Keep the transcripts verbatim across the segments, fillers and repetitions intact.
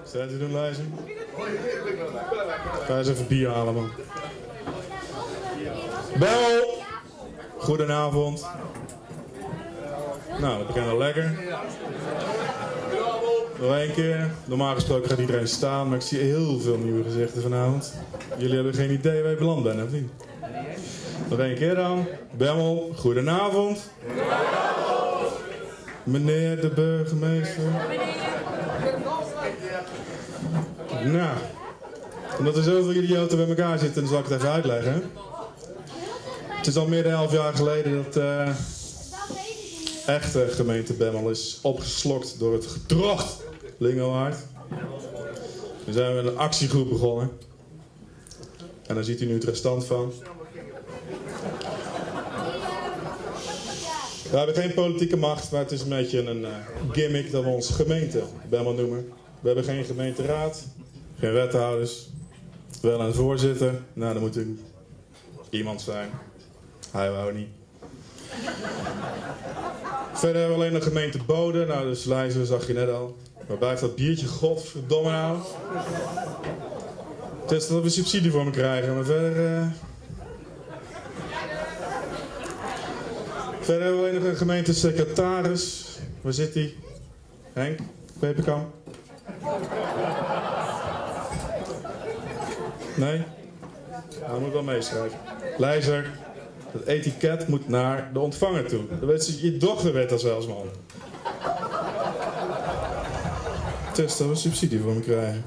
Staat u doen, Lijzer? Ga eens even bier halen, man. Bel! Goedenavond. Nou, dat begint al lekker. Nog één keer. Normaal gesproken gaat iedereen staan, maar ik zie heel veel nieuwe gezichten vanavond. Jullie hebben geen idee waar je beland bent, of niet? Nog één keer dan. Bemmel, goedenavond. Goedenavond. Meneer de burgemeester. Nou, omdat er zoveel idioten bij elkaar zitten, dan zal ik het even uitleggen. Het is al meer dan elf jaar geleden dat uh, echte gemeente Bemmel is opgeslokt door het gedrocht Lingowaard. We zijn met een actiegroep begonnen. En daar ziet u nu het restant van. We hebben geen politieke macht, maar het is een beetje een uh, gimmick dat we ons gemeente Bemmel noemen. We hebben geen gemeenteraad, geen wethouders, wel een voorzitter. Nou, dan moet er iemand zijn. Hij wou niet. Verder hebben we alleen de gemeente Bode. Nou, dus Lijzer zag je net al. Waar blijft dat biertje? Godverdomme nou. Het is dat we subsidie voor me krijgen, maar verder... Uh... Verder hebben we alleen nog een gemeentesecretaris. Waar zit hij? Henk? Peperkamp? Nee? Nou, dat moet wel meeschrijven. Lijzer, het etiket moet naar de ontvanger toe. Dat weet je, je dochter weet dat zelfs, man. Test dat we subsidie voor me krijgen.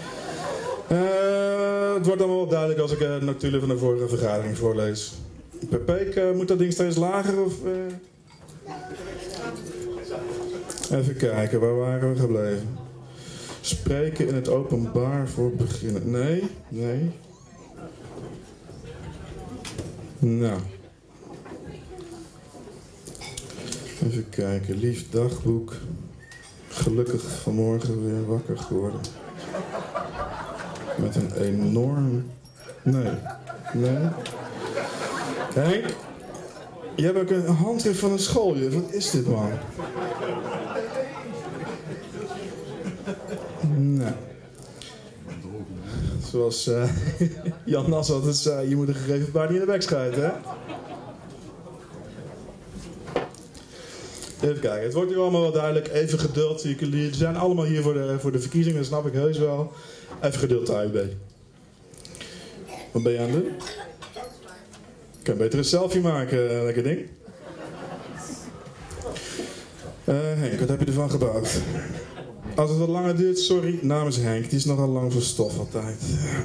Uh, het wordt allemaal wel duidelijk als ik uh, de notulen van de vorige vergadering voorlees. Per peek, uh, moet dat ding steeds lager of... Uh... Even kijken, waar waren we gebleven? Spreken in het openbaar voor beginnen. Nee, nee. Nou. Even kijken, lief dagboek. Gelukkig vanmorgen weer wakker geworden. Met een enorm... Nee, nee. Henk, je hebt ook een handschrift van een schooljuf. Wat is dit, man? Nou. Zoals uh, Jan Nas altijd zei, je moet een gegeven paard niet in de bek schuiten, hè? Even kijken, het wordt nu allemaal wel duidelijk. Even geduld. Jullie zijn allemaal hier voor de, voor de verkiezingen, dat snap ik heus wel. Even geduld, A U B. Wat ben je aan het doen? Ik kan beter een selfie maken, lekker ding. Uh, Henk, wat heb je ervan gebouwd? Als het wat langer duurt, sorry, namens Henk. Die is nogal lang voor stof altijd.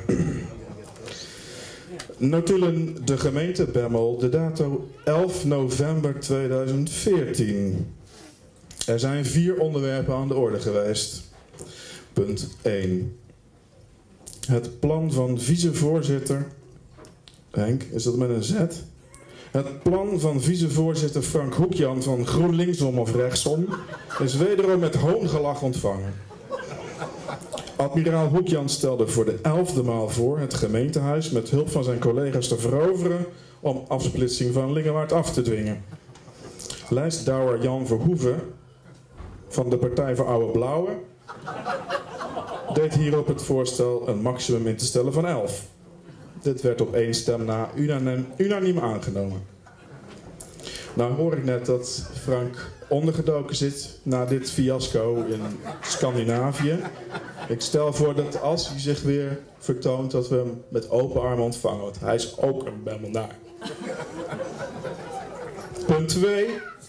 Notulen de gemeente Bemmel, de dato elf november tweeduizend veertien. Er zijn vier onderwerpen aan de orde geweest. Punt één. Het plan van vicevoorzitter... Henk, is dat met een Z? Het plan van vicevoorzitter Frank Hoekjan van GroenLinksom of rechtsom is wederom met hoongelach ontvangen. Admiraal Hoekjan stelde voor de elfde maal voor het gemeentehuis met hulp van zijn collega's te veroveren om afsplitsing van Lingewaard af te dwingen. Lijstdouwer Jan Verhoeven van de Partij voor Oude Blauwe deed hierop het voorstel een maximum in te stellen van elf. Dit werd op één stem na unaniem, unaniem aangenomen. Nou hoor ik net dat Frank ondergedoken zit na dit fiasco in Scandinavië. Ik stel voor dat als hij zich weer vertoont, dat we hem met open armen ontvangen. Want hij is ook een Bemmelnaar. Punt twee.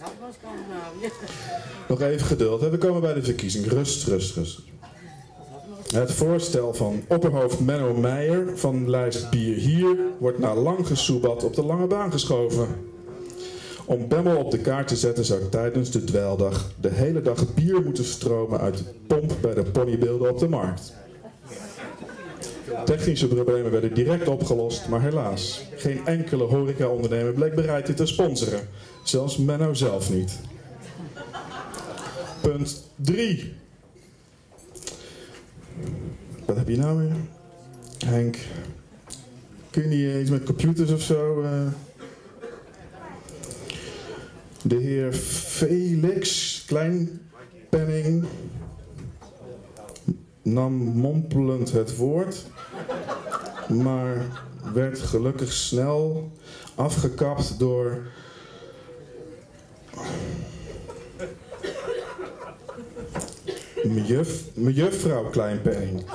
Nog even geduld. We komen bij de verkiezing. Rust, rust, rust. Het voorstel van opperhoofd Menno Meijer van lijst Bier Hier wordt na lang gesoebat op de lange baan geschoven. Om Bemmel op de kaart te zetten zou tijdens de dweildag de hele dag bier moeten stromen uit de pomp bij de ponybeelden op de markt. Technische problemen werden direct opgelost, maar helaas, geen enkele horecaondernemer bleek bereid dit te sponsoren. Zelfs Menno zelf niet. Punt drie. Wat heb je nou weer? Henk, kun je niet iets met computers of zo? Uh... De heer Felix Kleinpenning nam mompelend het woord, maar werd gelukkig snel afgekapt door mejuf, mejuffrouw Kleinpenning.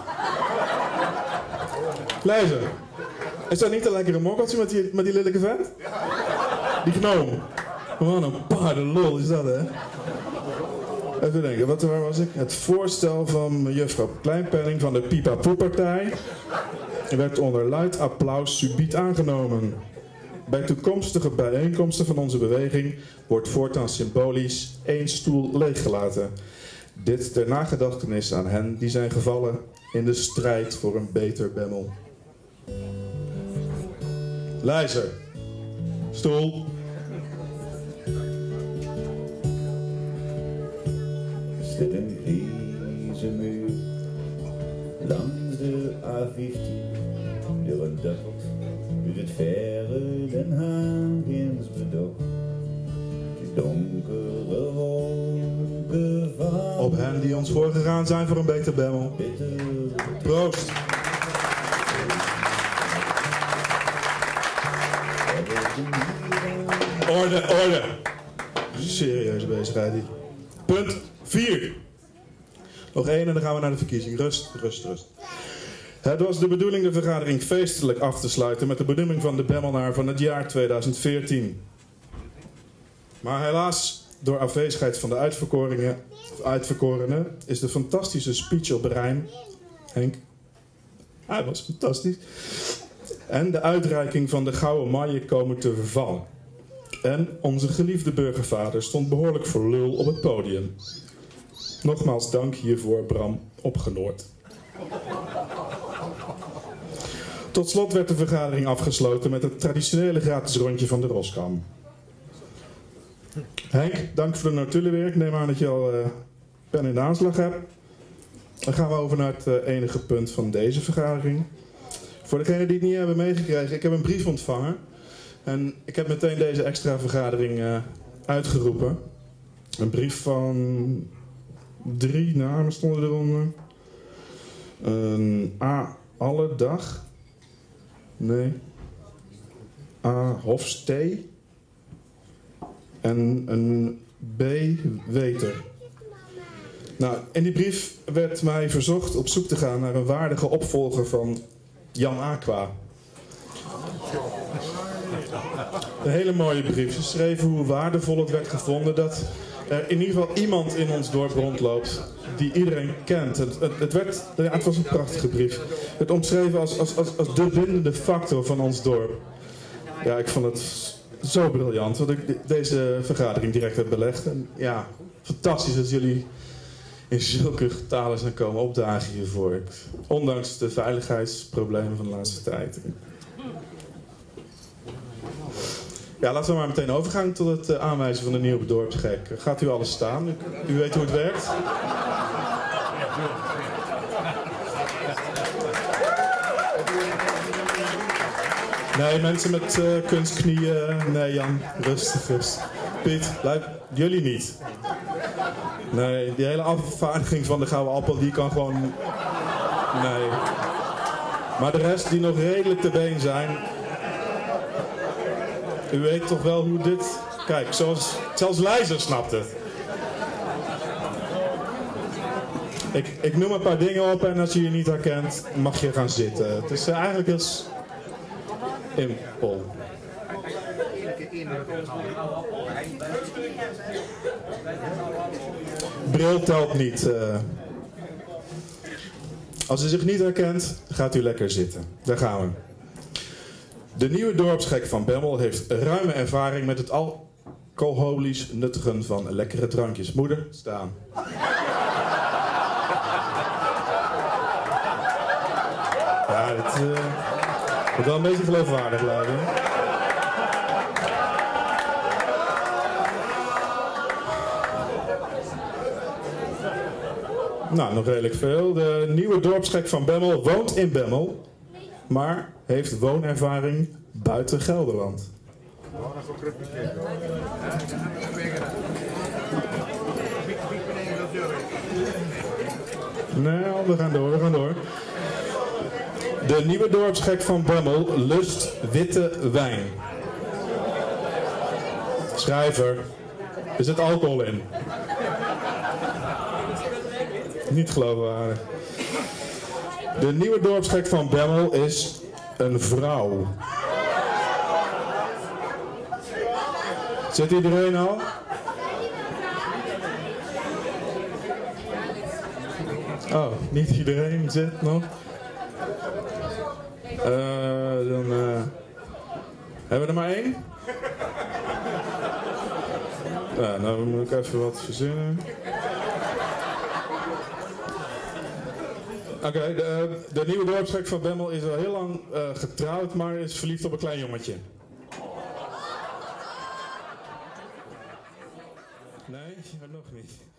Lezer, is dat niet een lekkere mokkeltje met die, met die lelijke vent? Die gnoom. Wat een paardenlol is dat, hè? Even denken, wat, waar was ik? Het voorstel van mejuffrouw Kleinpenning van de Pipa Poe-partij werd onder luid applaus subiet aangenomen. Bij toekomstige bijeenkomsten van onze beweging wordt voortaan symbolisch één stoel leeggelaten. Dit ter nagedachtenis aan hen die zijn gevallen in de strijd voor een beter Bemmel. Lezer, stoel. Zit een grijze muur langs de A vijftien, door een dag uit het verre Den Haag eens bedocht. De donkere wolken van Op hen die ons voorgegaan zijn voor een beter Bemmel. Proost. Orde, orde. Serieuze bezigheid die. Punt vier. Nog één en dan gaan we naar de verkiezing. Rust, rust, rust. Het was de bedoeling de vergadering feestelijk af te sluiten met de benoeming van de Bemmelnaar van het jaar tweeduizend veertien. Maar helaas, door afwezigheid van de uitverkorenen, uitverkorenen is de fantastische speech op Rijm, Henk, hij was fantastisch, en de uitreiking van de gouden maille komen te vervallen. En onze geliefde burgervader stond behoorlijk voor lul op het podium. Nogmaals dank hiervoor, Bram, opgenoord. Tot slot werd de vergadering afgesloten met het traditionele gratis rondje van de Roskam. Henk, dank voor de notulenwerk. Ik neem aan dat je al uh, pen in de aanslag hebt. Dan gaan we over naar het uh, enige punt van deze vergadering. Voor degenen die het niet hebben meegekregen, ik heb een brief ontvangen. En ik heb meteen deze extra vergadering uh, uitgeroepen. Een brief van drie namen stonden eronder. Een A. Alle dag. Nee. A. Hofstee. En een B. Weter. Nou, in die brief werd mij verzocht op zoek te gaan naar een waardige opvolger van Jan Aqua. Een hele mooie brief. Ze schreven hoe waardevol het werd gevonden dat er in ieder geval iemand in ons dorp rondloopt die iedereen kent. Het, het, het, werd, ja, het was een prachtige brief. Het omschreven als, als, als, als de bindende factor van ons dorp. Ja, ik vond het zo briljant dat ik de, deze vergadering direct heb belegd. En ja, fantastisch dat jullie in zulke getalen zijn komen opdagen hiervoor. Ondanks de veiligheidsproblemen van de laatste tijd. Ja, laten we maar meteen overgaan tot het uh, aanwijzen van de nieuwe dorpsgek. Gaat u alles staan? U, u weet hoe het werkt? Nee, mensen met uh, kunstknieën. Nee, Jan, rustig, rustig. Piet, blijf, jullie niet. Nee, die hele afvaardiging van de Gouden Appel, die kan gewoon... Nee. Maar de rest die nog redelijk te been zijn... U weet toch wel hoe dit... Kijk, zoals... zelfs Leizer snapt het. Ik, ik noem een paar dingen op en als je je niet herkent, mag je gaan zitten. Het is uh, eigenlijk heel simpel. Bril telt niet. Uh. Als u zich niet herkent, gaat u lekker zitten. Daar gaan we. De nieuwe dorpsgek van Bemmel heeft ruime ervaring met het alcoholisch nuttigen van lekkere drankjes. Moeder, staan. Ja, dit uh, moet wel een beetje geloofwaardig lijken. Nou, nog redelijk veel. De nieuwe dorpsgek van Bemmel woont in Bemmel, maar heeft woonervaring buiten Gelderland. Nee, we gaan door, we gaan door. De nieuwe dorpsgek van Bemmel lust witte wijn. Schrijver. Er zit alcohol in. Niet geloofwaardig. De nieuwe dorpsgek van Bemmel is een vrouw. Zit iedereen al? Oh, niet iedereen zit nog. Uh, dan uh, hebben we er maar één. Ja, nou moet ik even wat verzinnen. Oké, okay, de, de nieuwe dorpsgek van Bemmel is al heel lang uh, getrouwd, maar is verliefd op een klein jongetje. Nee, nog niet.